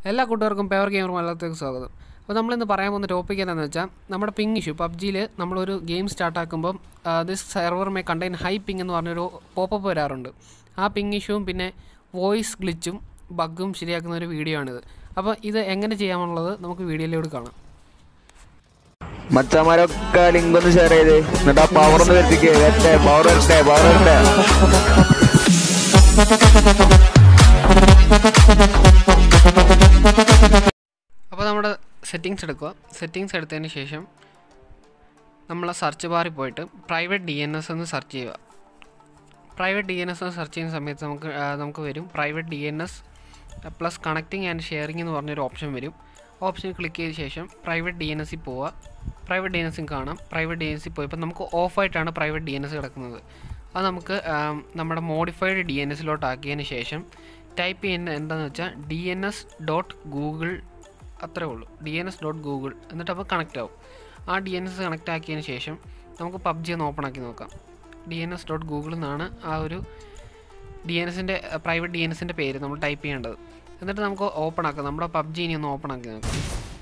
എല്ലാ കൂട്ടുകാർക്കും പേവർ ഗെയിമർ മലയാളത്തിലേക്ക് സ്വാഗതം. അപ്പോൾ നമ്മളിന്ന് പറയാൻ പോകുന്ന ടോപ്പിക് എന്താണെന്ന് വെച്ചാൽ നമ്മുടെ പിങ് ഇഷ്യൂ. പബ്ജിയിൽ നമ്മളൊരു ഗെയിം സ്റ്റാർട്ടാക്കുമ്പം this server may contain high ping എന്ന് പറഞ്ഞൊരു പോപ്പപ്പ് വരാറുണ്ട്. ആ പിങ് ഇഷ്യൂവും പിന്നെ വോയിസ് ഗ്ലിച്ചും ബഗ്ഗും ശരിയാക്കുന്ന ഒരു വീഡിയോ ആണിത്. അപ്പോൾ ഇത് എങ്ങനെ ചെയ്യാമെന്നുള്ളത് നമുക്ക് വീഡിയോയിലൂടെ കാണാം. മച്ചന്മാരൊക്കെ ലിങ്ക് ഒന്ന് ഷെയർ ചെയ്ത് എന്നിട്ട് ആ പവർ ഒന്ന് വരുത്തിക്കേ. പവർ വരട്ടെ. അപ്പോൾ നമ്മുടെ സെറ്റിങ്സ് എടുക്കുക. സെറ്റിങ്സ് എടുത്തതിന് ശേഷം നമ്മൾ സെർച്ച് ബാറിൽ പോയിട്ട് പ്രൈവറ്റ് DNS എന്ന് സെർച്ച് ചെയ്യുക. പ്രൈവറ്റ് DNS എന്ന് സെർച്ച് ചെയ്യുന്ന സമയത്ത് നമുക്ക് വരും private DNS plus connecting and sharing എന്ന് പറഞ്ഞൊരു ഓപ്ഷൻ വരും. ഓപ്ഷൻ ക്ലിക്ക് ചെയ്ത ശേഷം പ്രൈവറ്റ് DNSൽ പോവുക. പ്രൈവറ്റ് DNSൽ കാണാം. പ്രൈവറ്റ് DNSൽ പോയപ്പോൾ നമുക്ക് ഓഫായിട്ടാണ് പ്രൈവറ്റ് DNS കിടക്കുന്നത്. അത് നമുക്ക് നമ്മുടെ മോഡിഫൈഡ് DNSലോട്ട് ആക്കിയതിന് ശേഷം ടൈപ്പ് ചെയ്യുന്ന എന്താണെന്ന് വെച്ചാൽ DNS.google അത്രേ ഉള്ളൂ. DNS.google എന്നിട്ട് അപ്പോൾ കണക്റ്റ് ആവും. ആ DNS കണക്റ്റ് ആക്കിയതിന് ശേഷം നമുക്ക് PUBG ഒന്ന് ഓപ്പൺ ആക്കി നോക്കാം. DNS.google എന്നാണ് ആ ഒരു പ്രൈവറ്റ് DNSൻ്റെ പേര് നമ്മൾ ടൈപ്പ് ചെയ്യേണ്ടത്. എന്നിട്ട് നമുക്ക് ഓപ്പൺ ആക്കാം. നമ്മുടെ PUBG ഇനി ഒന്ന് ഓപ്പൺ ആക്കി നോക്കാം.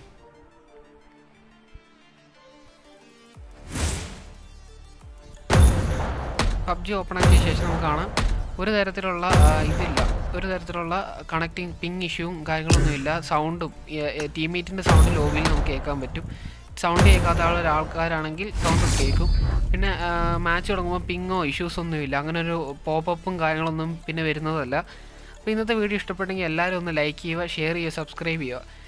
PUBG ഓപ്പൺ ആക്കിയ ശേഷം നമുക്ക് കാണാം ഒരു തരത്തിലുള്ള കണക്റ്റിംഗ് പിങ് ഇഷ്യൂവും കാര്യങ്ങളൊന്നുമില്ല. സൗണ്ടും ടീംമേറ്റിൻ്റെ സൗണ്ട് ലോബിയിൽ നമുക്ക് കേൾക്കാൻ പറ്റും. സൗണ്ട് കേൾക്കാത്ത ആൾക്കാരാണെങ്കിൽ സൗണ്ട് കേൾക്കും. പിന്നെ മാച്ച് തുടങ്ങുമ്പോൾ പിങ്ങോ ഇഷ്യൂസൊന്നുമില്ല. അങ്ങനെ ഒരു പോപ്പപ്പും കാര്യങ്ങളൊന്നും പിന്നെ വരുന്നതല്ല. അപ്പോൾ ഇന്നത്തെ വീഡിയോ ഇഷ്ടപ്പെട്ടെങ്കിൽ എല്ലാവരും ഒന്ന് ലൈക്ക് ചെയ്യുക, ഷെയർ ചെയ്യുക, സബ്സ്ക്രൈബ് ചെയ്യുക.